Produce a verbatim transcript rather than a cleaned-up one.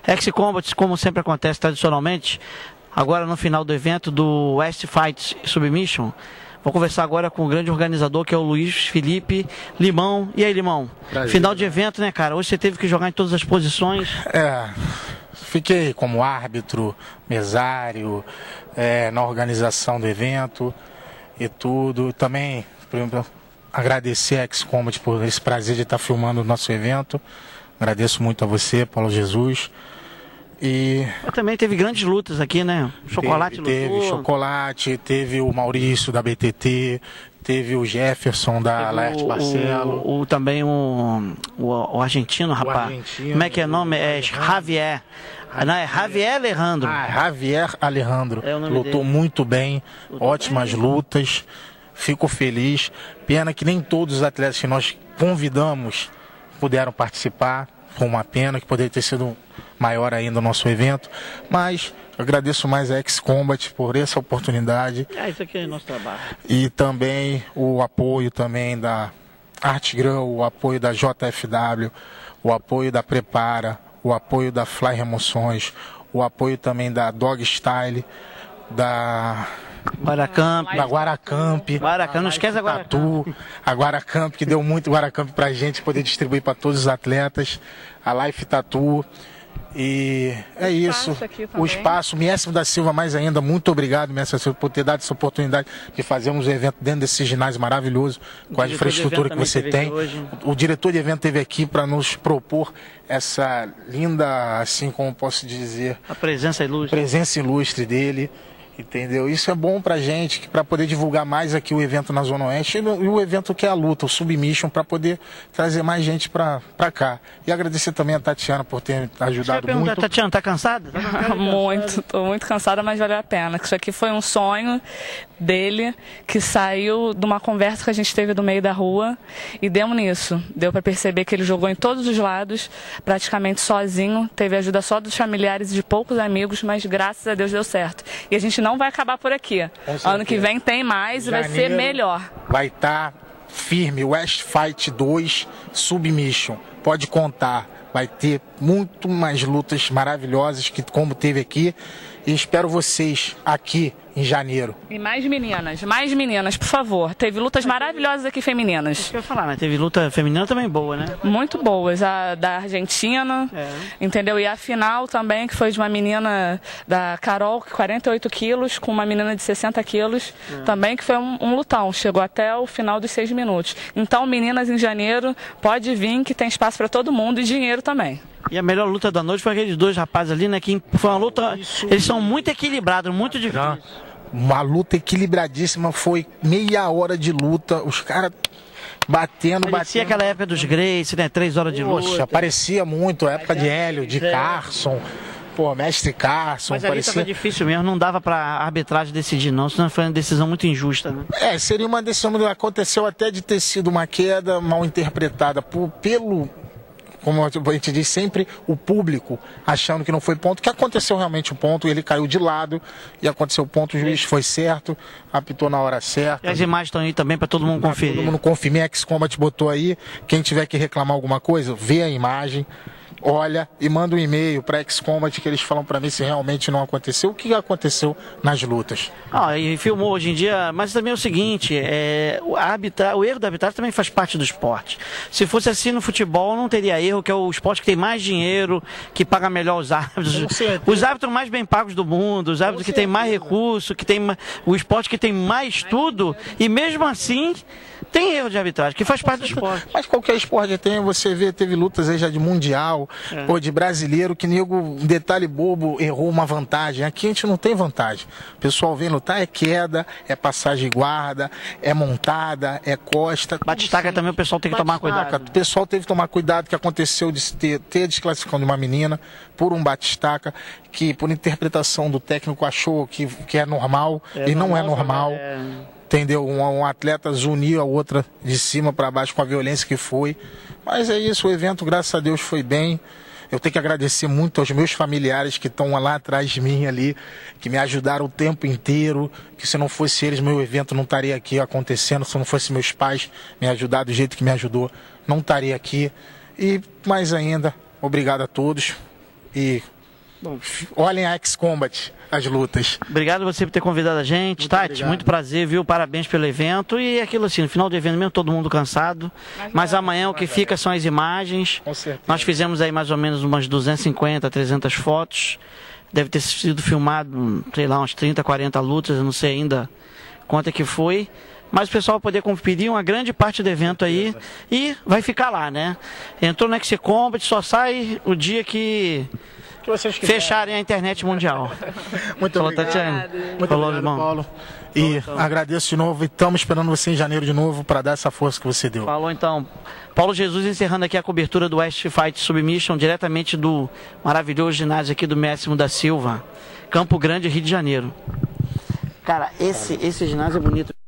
X-Combat, como sempre acontece tradicionalmente, agora no final do evento do West Fight Submission, vou conversar agora com o grande organizador, que é o Luiz Felipe Limão. E aí, Limão? Prazer. Final de evento, né, cara? Hoje você teve que jogar em todas as posições. É, fiquei como árbitro, mesário, é, na organização do evento e tudo. Também, por exemplo, agradecer a X-Combat por esse prazer de estar filmando o nosso evento. Agradeço muito a você, Paulo Jesus. E mas também teve grandes lutas aqui, né? Chocolate teve, lutou. Teve Chocolate, teve o Maurício da B T T, teve o Jefferson da Laerte Barcelo. O, o, também o, o, o argentino, rapaz. O argentino, como é que é o nome? É Javier. Não, é Javier Alejandro. Ah, Javier Alejandro. É o nome Lutou dele. muito bem, Lutou ótimas bem. lutas. Fico feliz. Pena que nem todos os atletas que nós convidamos puderam participar. Foi uma pena, que poderia ter sido maior ainda o nosso evento. Mas agradeço mais a X-Combat por essa oportunidade. É, isso aqui é nosso trabalho. E também o apoio também da Artgrão, o apoio da J F W, o apoio da Prepara, o apoio da Fly Remoções, o apoio também da Dog Style, da... Guaracamp. Da Guaracamp. Guaracamp, não esquece a Guaracamp. A Guaracamp, que deu muito Guaracamp pra gente poder distribuir para todos os atletas. A Life Tattoo. E é isso. O espaço, Miécio da Silva, mais ainda, muito obrigado, Miécio da Silva, por ter dado essa oportunidade de fazermos um evento dentro desse ginásio maravilhoso, com a infraestrutura que você tem. O diretor de evento esteve aqui para nos propor essa linda, assim como posso dizer, a presença ilustre. Presença ilustre dele. Entendeu? Isso é bom pra gente, para poder divulgar mais aqui o evento na Zona Oeste e o evento que é a luta, o Submission, para poder trazer mais gente pra, pra cá. E agradecer também a Tatiana por ter ajudado Você muito. Tatiana, tá cansada? Tá cansada? Muito, tô muito cansada, mas valeu a pena. Isso aqui foi um sonho dele que saiu de uma conversa que a gente teve no meio da rua e demos nisso. Deu para perceber que ele jogou em todos os lados, praticamente sozinho, teve ajuda só dos familiares e de poucos amigos, mas graças a Deus deu certo. E a gente não vai acabar por aqui. Ano que vem tem mais e vai ser melhor. Vai estar firme, West Fight dois Submission. Pode contar. Vai ter muito mais lutas maravilhosas que como teve aqui. E espero vocês aqui em janeiro. E mais meninas, mais meninas, por favor. Teve lutas maravilhosas aqui femininas. Isso que eu ia falar, né? Teve luta feminina também boa, né? Muito boas. A da Argentina, é. Entendeu? E a final também, que foi de uma menina da Carol, quarenta e oito quilos, com uma menina de sessenta quilos, é. Também, que foi um, um lutão. Chegou até o final dos seis minutos. Então, meninas, em janeiro, pode vir, que tem espaço para todo mundo e dinheiro também. E a melhor luta da noite foi aqueles dois rapazes ali, né? Que foi uma luta. Isso. Eles são muito equilibrados, muito difícil. Uma luta equilibradíssima, foi meia hora de luta, os caras batendo, parecia batendo. Aquela época dos Grace, né? Três horas de luta. Poxa, parecia muito, a época de Hélio, de Carson. Pô, mestre Carson. Mas ali parecia... tava difícil mesmo, não dava pra arbitragem decidir não, senão foi uma decisão muito injusta, né? É, seria uma decisão, aconteceu até de ter sido uma queda mal interpretada por, pelo... Como a gente diz sempre, o público achando que não foi ponto, que aconteceu realmente o ponto, ele caiu de lado e aconteceu o ponto, o juiz foi certo, apitou na hora certa. E as imagens estão aí também para todo mundo conferir. Todo mundo conferir, X-Combat botou aí, quem tiver que reclamar alguma coisa, vê a imagem, olha e manda um e-mail para X-Combat que eles falam para mim se realmente não aconteceu, o que aconteceu nas lutas. Ah, e filmou hoje em dia, mas também é o seguinte, é, o, arbitra, o erro da arbitragem também faz parte do esporte. Se fosse assim no futebol, não teria erro, que é o esporte que tem mais dinheiro, que paga melhor os árbitros. Os árbitros mais bem pagos do mundo, os árbitros que têm mais recurso, que tem o esporte que tem mais tudo, e mesmo assim tem erro de arbitragem, que faz parte do esporte. Mas qualquer esporte tem, você vê, teve lutas aí já de mundial, é. Pô, de brasileiro, que nego, um detalhe bobo, errou uma vantagem. Aqui a gente não tem vantagem. O pessoal vem lutar, é queda, é passagem guarda, é montada, é costa. Batistaca também o pessoal tem que tomar cuidado. O pessoal teve que tomar cuidado, que aconteceu de ter, ter a desclassificação de uma menina por um batistaca, que por interpretação do técnico achou que, que é normal, é e não é normal. É... Entendeu? Um, um atleta zuniu a outra de cima para baixo com a violência que foi. Mas é isso, o evento, graças a Deus, foi bem. Eu tenho que agradecer muito aos meus familiares que estão lá atrás de mim ali, que me ajudaram o tempo inteiro, que se não fosse eles, meu evento não estaria aqui acontecendo, se não fosse meus pais me ajudar do jeito que me ajudou, não estaria aqui. E mais ainda, obrigado a todos e Bom, olhem a X-Combat, as lutas. Obrigado você por ter convidado a gente. Muito Tati, obrigado. Muito prazer, viu? Parabéns pelo evento. E aquilo assim, no final do evento mesmo, todo mundo cansado. Mas, mas amanhã o que fica são as imagens. Com certeza. Nós fizemos aí mais ou menos umas duzentas e cinquenta, trezentas fotos. Deve ter sido filmado, sei lá, uns trinta, quarenta lutas, eu não sei ainda quanto é que foi. Mas o pessoal vai poder conferir uma grande parte do evento aí e vai ficar lá, né? Entrou no X-Combat, só sai o dia que, que vocês fecharem a internet mundial. Muito Falou, obrigado. Tatiane. Muito Falou, obrigado, irmão. Paulo. E então, agradeço de novo e estamos esperando você em janeiro de novo para dar essa força que você deu. Falou então. Paulo Jesus encerrando aqui a cobertura do West Fight Submission, diretamente do maravilhoso ginásio aqui do Máximo da Silva, Campo Grande, Rio de Janeiro. Cara, esse, esse ginásio é bonito.